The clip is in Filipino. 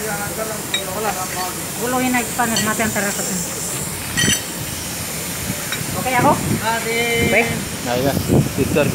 Gulungin na expander mati ang terapos. Okay ako? Baik. Nah, ya.